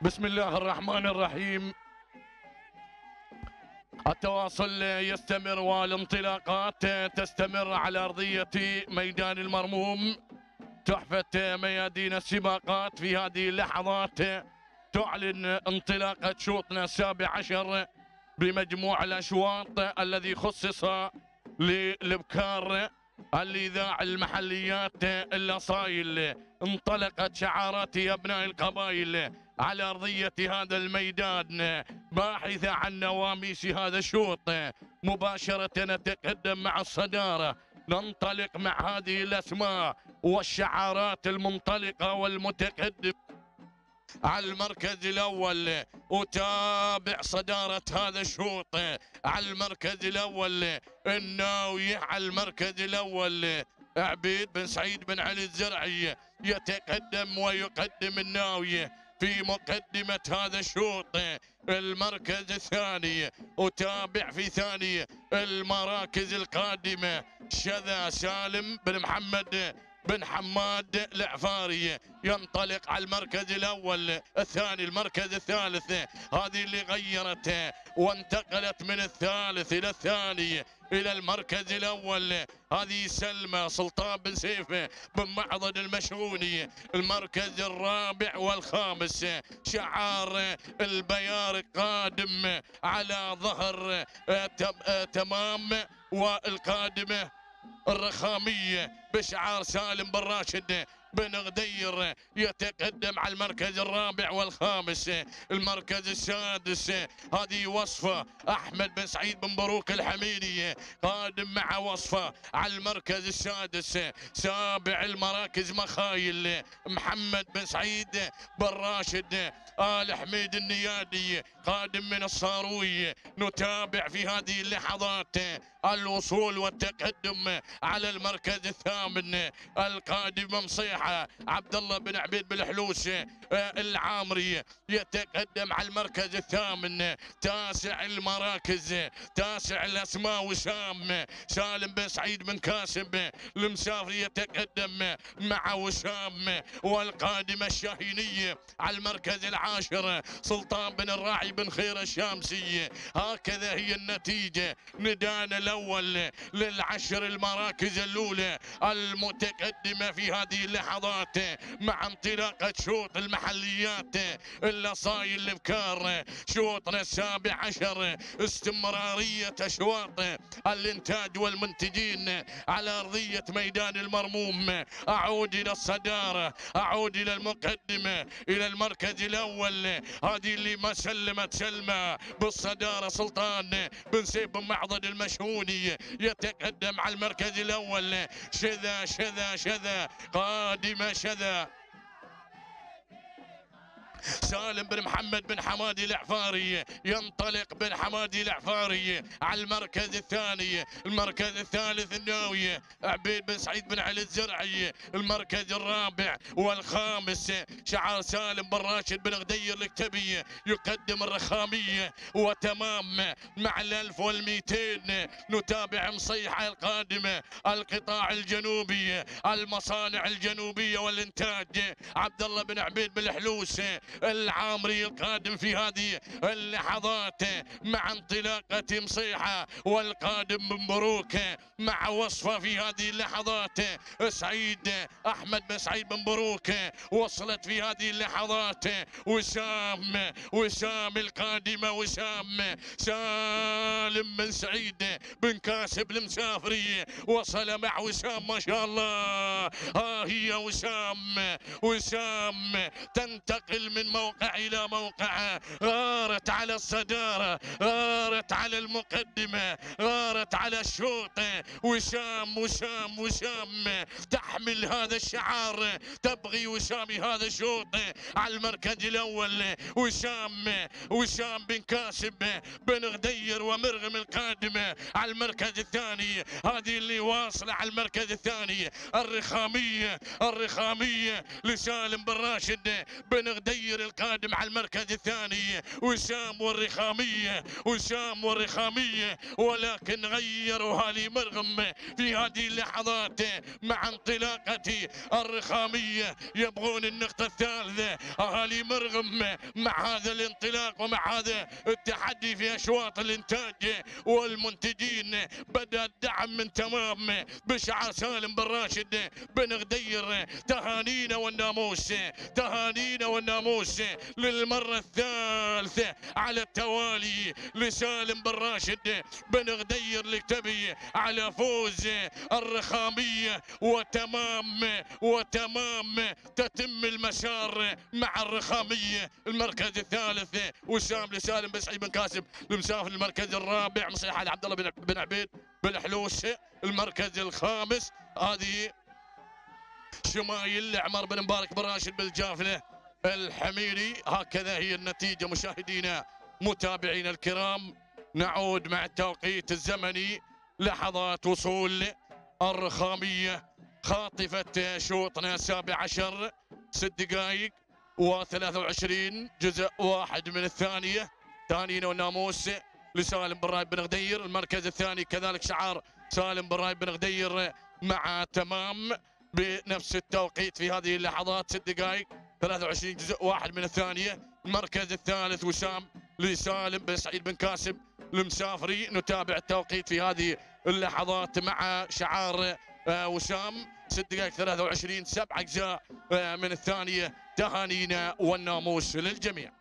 بسم الله الرحمن الرحيم. التواصل يستمر والانطلاقات تستمر على أرضية ميدان المرموم. تحفة ميادين السباقات في هذه اللحظات تعلن انطلاقة شوطنا السابع عشر بمجموع الأشواط الذي خصص للابكار الإذاع المحليات الأصايل. انطلقت شعارات أبناء القبائل على أرضية هذا الميدان باحثة عن نواميس هذا الشوط. مباشرة نتقدم مع الصدارة، ننطلق مع هذه الأسماء والشعارات المنطلقة والمتقدم على المركز الأول. أتابع صدارة هذا الشوط على المركز الأول الناوية، على المركز الأول عبيد بن سعيد بن علي الزرعي يتقدم ويقدم الناوية في مقدمة هذا الشوط. المركز الثاني أتابع في ثاني المراكز القادمة شذا سالم بن محمد بن حماد العفاري ينطلق على المركز الأول. الثاني المركز الثالث، هذه اللي غيرت وانتقلت من الثالث إلى الثاني إلى المركز الأول، هذه سلمى سلطان بن سيف بن معضد المشهوني. المركز الرابع والخامس شعار البيار قادم على ظهر تمام، والقادمة الرخامية بشعار سالم بن راشد بن غدير يتقدم على المركز الرابع والخامس. المركز السادس هذه وصفة أحمد بن سعيد بن بروك الحميدي قادم مع وصفة على المركز السادس. سابع المراكز مخايل محمد بن سعيد بن راشد آل حميد النيادي قادم من الصاروي. نتابع في هذه اللحظات الوصول والتقدم على المركز الثامن القادم مصيحة عبد الله بن عبيد بالحلوس العامري يتقدم على المركز الثامن. تاسع المراكز، تاسع الاسماء وسام سالم بن سعيد بن كاسب المسافري يتقدم مع وسام. والقادمة الشاهينية على المركز العاشر سلطان بن الراعي بن خير الشامسي. هكذا هي النتيجة. ندانا الأول للعشر المراكز الأولى المتقدمة في هذه اللحظات مع انطلاقة شوط المحليات الأصايل الابكار. شوطنا السابع عشر استمرارية أشواط الإنتاج والمنتجين على أرضية ميدان المرموم. أعود إلى الصدارة، أعود إلى المقدمة، إلى المركز الأول، هذه اللي ما سلمت سلمى بالصدارة سلطان بن سيف بن معضد المشهوني يتقدم على المركز الأول. شذا شذا شذا قادمة شذا سالم بن محمد بن حمادي العفاري ينطلق بن حمادي العفاري على المركز الثاني. المركز الثالث الناوية عبيد بن سعيد بن علي الزرعي. المركز الرابع والخامس شعار سالم بن راشد بن غدير الكتبي يقدم الرخامية وتمام مع 1200. نتابع مصيحة القادمة القطاع الجنوبي المصانع الجنوبية والإنتاج عبد الله بن عبيد بالحلوس العامري القادم في هذه اللحظات مع انطلاقة مصيحة. والقادم من بروك مع وصفة في هذه اللحظات سعيد أحمد بن سعيد بن بروك. وصلت في هذه اللحظات وسام القادمة وسام سالم بن سعيد بن كاسب المسافري وصل مع وسام ما شاء الله. ها هي وسام تنتقل من موقع إلى موقع. غارت على الصدارة، غارت على المقدمة، غارت على الشوط. وسام تحمل هذا الشعار، تبغي وسام هذا الشوط على المركز الأول. وسام بن كاسب بن غدير ومرغم القادمة على المركز الثاني. هذه اللي واصلة على المركز الثاني الرخامية لسالم بن راشد بن غدير نغير القادم على المركز الثاني وسام والرخامية، وسام والرخامية، ولكن غيروا هالي مرغم في هذه اللحظات مع انطلاقة الرخامية، يبغون النقطة الثالثة. أهالي مرغم مع هذا الانطلاق ومع هذا التحدي في أشواط الإنتاج والمنتجين بدأ الدعم من تمام بشعار سالم بن راشد بن غدير. تهانينا والناموس، تهانينا والناموس للمرة الثالثة على التوالي لسالم بن راشد بن غدير لكتبي على فوز الرخامية. وتمام تتم المسار مع الرخامية. المركز الثالث وسام لسالم بن سعيد بن كاسب المسافر. المركز الرابع مصيحة لعبد الله بن عبيد بن حلوس. المركز الخامس هذه شمايل لعمر بن مبارك بن راشد بالجافله الحميري. هكذا هي النتيجة مشاهدينا متابعينا الكرام. نعود مع التوقيت الزمني لحظات وصول الرخامية خاطفة شوطنا 17 6 دقائق و23 جزء واحد من الثانية. تهانينا والناموس لسالم بن رايد بن غدير. المركز الثاني كذلك شعار سالم بن رايد بن غدير مع تمام بنفس التوقيت في هذه اللحظات 6 دقائق 23 جزء واحد من الثانية. المركز الثالث وسام لسالم بن سعيد بن كاسب المسافري. نتابع التوقيت في هذه اللحظات مع شعار وسام 6 دقائق 23 7 أجزاء من الثانية. تهانينا والناموس للجميع.